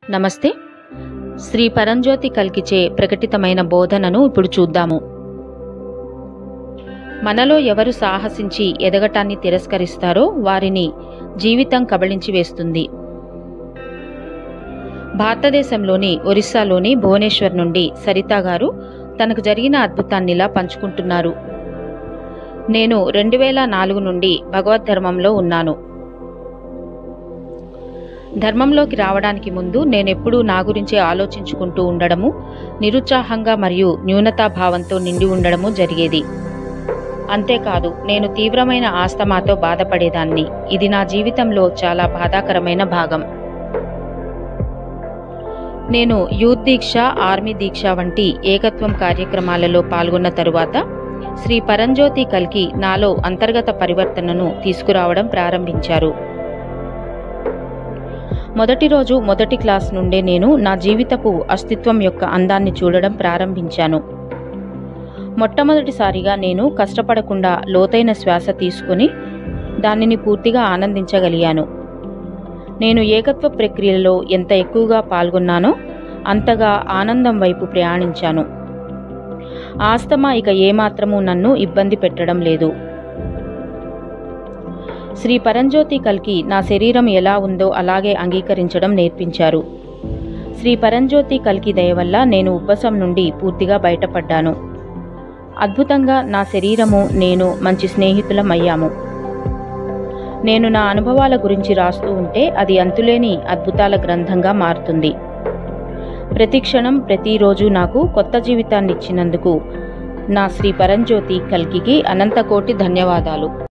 నమస్తే. శ్రీ పరంజ్యోతి కల్కిచే ప్రకటితమైన బోధనను ఇప్పుడు చూద్దాము. మనలో ఎవరు సాహసించి ఎదగటాన్ని తిరస్కరిస్తారో వారిని జీవితం కబళించి వేస్తుంది. భారతదేశంలోని ఒరిస్సాలోని భువనేశ్వర్ నుండి సరిత గారు తనకు జరిగిన అద్భుతాన్నిలా పంచుకుంటున్నారు. నేను 2004 నుండి భగవద్ధర్మంలో ఉన్నాను. ధర్మంలోకి రావడానికి ముందు నేనెప్పుడూ నా గురించే ఆలోచించుకుంటూ ఉండడము, నిరుత్సాహంగా మరియు న్యూనతాభావంతో నిండి ఉండడము జరిగేది. అంతేకాదు, నేను తీవ్రమైన ఆస్తమాతో బాధపడేదాన్ని. ఇది నా జీవితంలో చాలా బాధాకరమైన భాగం. నేను యూత్ దీక్ష, ఆర్మీ దీక్ష వంటి ఏకత్వం కార్యక్రమాలలో పాల్గొన్న తరువాత శ్రీ పరంజ్యోతి కల్కి నాలో అంతర్గత పరివర్తనను తీసుకురావడం ప్రారంభించారు. మొదటి రోజు మొదటి క్లాస్ నుండే నేను నా జీవితపు అస్తిత్వం యొక్క అందాన్ని చూడడం ప్రారంభించాను. మొట్టమొదటిసారిగా నేను కష్టపడకుండా లోతైన శ్వాస తీసుకుని దానిని పూర్తిగా ఆనందించగలిగాను. నేను ఏకత్వ ప్రక్రియలో ఎంత ఎక్కువగా పాల్గొన్నానో అంతగా ఆనందం వైపు ప్రయాణించాను. ఆస్తమా ఇక ఏమాత్రమూ నన్ను ఇబ్బంది పెట్టడం లేదు. శ్రీ పరంజ్యోతి కల్కి నా శరీరం ఎలా ఉందో అలాగే అంగీకరించడం నేర్పించారు. శ్రీ పరంజ్యోతి కల్కి దయ వల్ల నేను ఉబ్బసం నుండి పూర్తిగా బయటపడ్డాను. అద్భుతంగా నా శరీరము, నేను మంచి స్నేహితులం అయ్యాము. నేను నా అనుభవాల గురించి రాస్తూ ఉంటే అది అంతులేని అద్భుతాల గ్రంథంగా మారుతుంది. ప్రతి క్షణం, ప్రతిరోజు నాకు కొత్త జీవితాన్ని ఇచ్చినందుకు నా శ్రీ పరంజ్యోతి కల్కికి అనంతకోటి ధన్యవాదాలు.